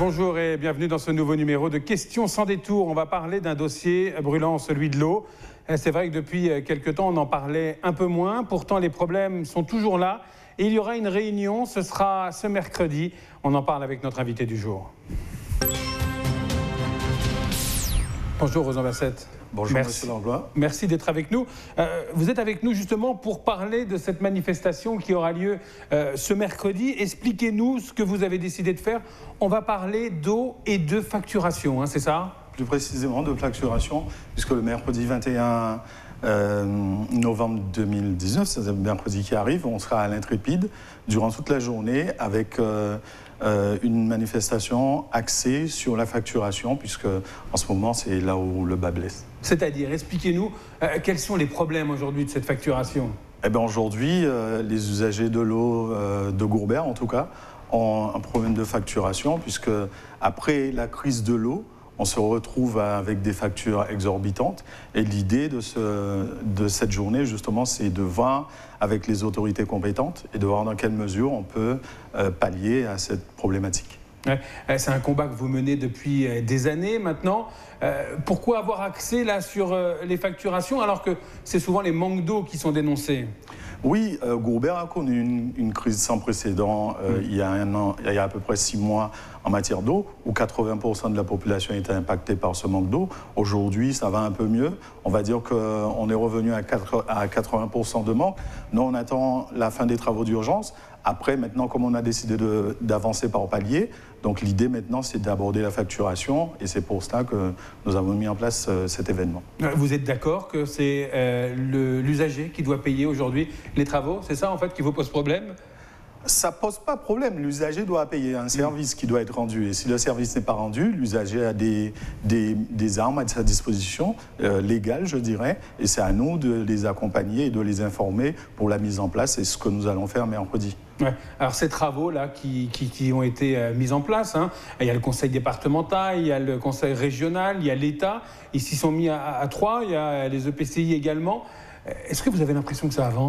bonjour et bienvenue dans ce nouveau numéro de Questions sans détour. On va parler d'un dossier brûlant, celui de l'eau. C'est vrai que depuis quelques temps, on en parlait un peu moins. Pourtant, les problèmes sont toujours là. Et il y aura une réunion, ce sera ce mercredi. On en parle avec notre invité du jour. Bonjour Rosan Bassett. Bonjour Monsieur Langlois. Merci d'être avec nous. Vous êtes avec nous justement pour parler de cette manifestation qui aura lieu ce mercredi. Expliquez-nous ce que vous avez décidé de faire. On va parler d'eau et de facturation, hein, c'est ça ? Plus précisément de facturation, puisque le mercredi 21 novembre 2019, c'est le mercredi qui arrive, on sera à l'Intrépide durant toute la journée avec une manifestation axée sur la facturation, puisque en ce moment, c'est là où le bas blesse. C'est-à-dire, expliquez-nous, quels sont les problèmes aujourd'hui de cette facturation ? Eh bien, aujourd'hui, les usagers de l'eau de Gourbert, en tout cas, ont un problème de facturation, puisque après la crise de l'eau, on se retrouve avec des factures exorbitantes. Et l'idée de cette journée, justement, c'est de voir avec les autorités compétentes et de voir dans quelle mesure on peut pallier à cette problématique. Ouais, c'est un combat que vous menez depuis des années maintenant. Pourquoi avoir axé là sur les facturations alors que c'est souvent les manques d'eau qui sont dénoncés ? Oui, Gourbert a connu une crise sans précédent il y a à peu près 6 mois en matière d'eau, où 80% de la population était impactée par ce manque d'eau. Aujourd'hui, ça va un peu mieux. On va dire qu'on est revenu à 80% de manque. Nous, on attend la fin des travaux d'urgence. Après, maintenant, comme on a décidé d'avancer par palier, donc l'idée maintenant, c'est d'aborder la facturation, et c'est pour cela que nous avons mis en place cet événement. Vous êtes d'accord que c'est l'usager qui doit payer aujourd'hui les travaux ? C'est ça, en fait, qui vous pose problème ? Ça ne pose pas problème. L'usager doit payer un service qui doit être rendu. Et si le service n'est pas rendu, l'usager a des armes à sa disposition, légales, je dirais. Et c'est à nous de les accompagner et de les informer pour la mise en place. C'est ce que nous allons faire mercredi. Ouais. Alors ces travaux-là qui ont été mis en place, hein, il y a le conseil départemental, il y a le conseil régional, il y a l'État. Ils s'y sont mis à 3, il y a les EPCI également. Est-ce que vous avez l'impression que ça avance ?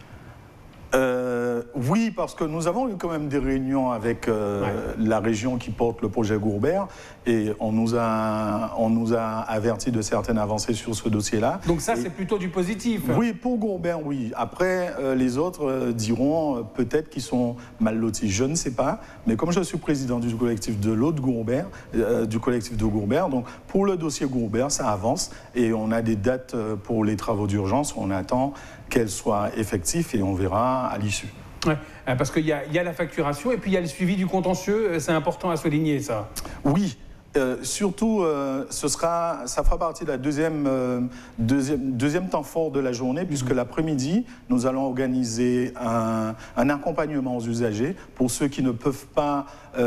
Oui, parce que nous avons eu quand même des réunions avec la région qui porte le projet Gourbert et on nous a averti de certaines avancées sur ce dossier-là. Donc ça, c'est plutôt du positif. Oui, pour Gourbert, oui. Après, les autres diront peut-être qu'ils sont mal lotis. Je ne sais pas, mais comme je suis président du collectif de l'eau de Gourbert, donc pour le dossier Gourbert, ça avance et on a des dates pour les travaux d'urgence. On attend qu'elles soient effectives et on verra à l'issue. Ouais, parce qu'il y a la facturation et puis il y a le suivi du contentieux, c'est important à souligner ça. Oui, surtout ça fera partie de la deuxième temps fort de la journée, puisque l'après-midi, nous allons organiser un accompagnement aux usagers pour ceux qui ne peuvent pas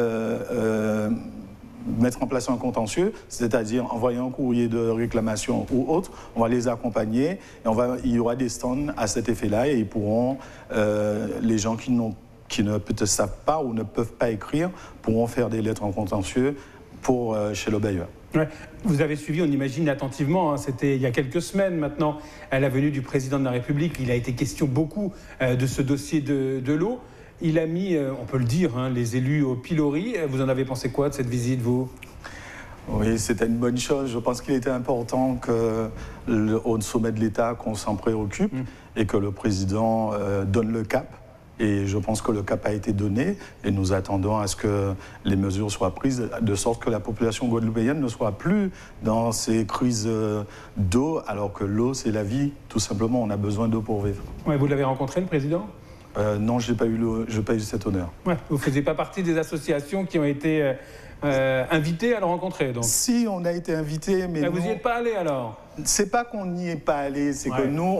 mettre en place un contentieux, c'est-à-dire envoyer un courrier de réclamation ou autre, on va les accompagner et il y aura des stands à cet effet-là et ils pourront, les gens qui ne peut-être savent pas ou ne peuvent pas écrire, pourront faire des lettres en contentieux chez le bailleur. Ouais. Vous avez suivi, on imagine attentivement, hein, c'était il y a quelques semaines maintenant, à la venue du président de la République, il a été question beaucoup de ce dossier de l'eau. Il a mis, on peut le dire, hein, les élus au pilori. Vous en avez pensé quoi de cette visite, vous ? Oui, c'était une bonne chose. Je pense qu'il était important qu'au sommet de l'État, qu'on s'en préoccupe et que le président donne le cap. Et je pense que le cap a été donné et nous attendons à ce que les mesures soient prises de sorte que la population guadeloupéenne ne soit plus dans ces crises d'eau, alors que l'eau, c'est la vie. Tout simplement, on a besoin d'eau pour vivre. Ouais, vous l'avez rencontré, le président ? Non, je n'ai pas eu cet honneur. Ouais, vous ne faisiez pas partie des associations qui ont été invitées à le rencontrer, donc. Si, on a été invités, mais vous n'y êtes pas allé, alors ? C'est pas qu'on n'y est pas allé, c'est que nous,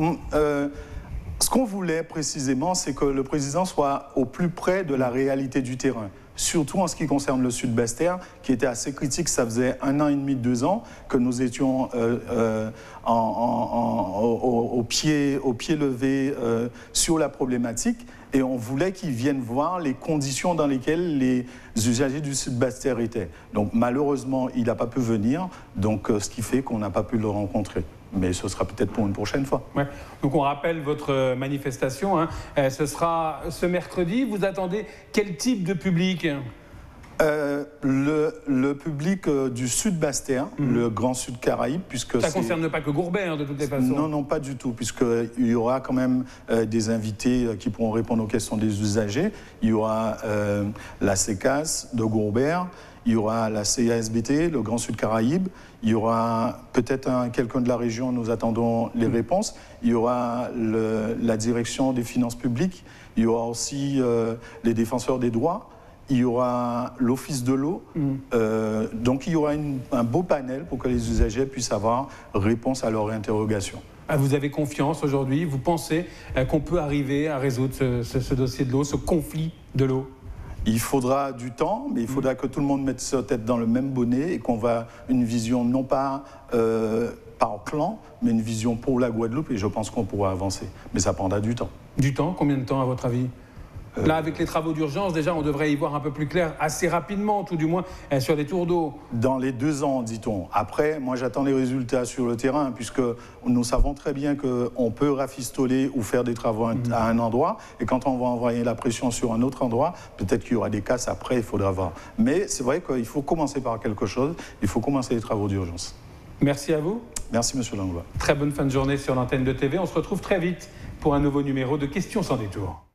ce qu'on voulait précisément, c'est que le président soit au plus près de la réalité du terrain. Surtout en ce qui concerne le Sud Bastère, qui était assez critique. Ça faisait 1 an et demi, 2 ans que nous étions au pied levé sur la problématique. Et on voulait qu'ils viennent voir les conditions dans lesquelles les usagers du Sud Bastère étaient. Donc malheureusement, il n'a pas pu venir, donc ce qui fait qu'on n'a pas pu le rencontrer. Mais ce sera peut-être pour une prochaine fois. Ouais. Donc on rappelle votre manifestation, hein. Ce sera ce mercredi. Vous attendez quel type de public ? Le public du sud Basse-Terre, le Grand Sud Caraïbe, puisque ça ne concerne pas que Gourbet, hein, de toutes les façons. Non, non, pas du tout, puisqu'il y aura quand même des invités qui pourront répondre aux questions des usagers. Il y aura la CECAS de Gourbert, il y aura la CASBT, le Grand Sud Caraïbe, il y aura peut-être quelqu'un de la région, nous attendons les réponses, il y aura la direction des finances publiques, il y aura aussi les défenseurs des droits, il y aura l'Office de l'eau, donc il y aura un beau panel pour que les usagers puissent avoir réponse à leurs interrogations. Vous avez confiance aujourd'hui? Vous pensez qu'on peut arriver à résoudre ce dossier de l'eau, ce conflit de l'eau? Il faudra du temps, mais il faudra que tout le monde mette sa tête dans le même bonnet et qu'on va une vision non pas par clan, mais une vision pour la Guadeloupe, et je pense qu'on pourra avancer. Mais ça prendra du temps. Du temps? Combien de temps à votre avis? Là, avec les travaux d'urgence, déjà, on devrait y voir un peu plus clair assez rapidement, tout du moins, sur des tours d'eau. Dans les 2 ans, dit-on. Après, moi, j'attends les résultats sur le terrain, puisque nous savons très bien qu'on peut rafistoler ou faire des travaux à un endroit, et quand on va envoyer la pression sur un autre endroit, peut-être qu'il y aura des casses après, il faudra voir. Mais c'est vrai qu'il faut commencer par quelque chose, il faut commencer les travaux d'urgence. Merci à vous. Merci, monsieur Langlois. Très bonne fin de journée sur l'antenne de TV. On se retrouve très vite pour un nouveau numéro de Questions sans détour.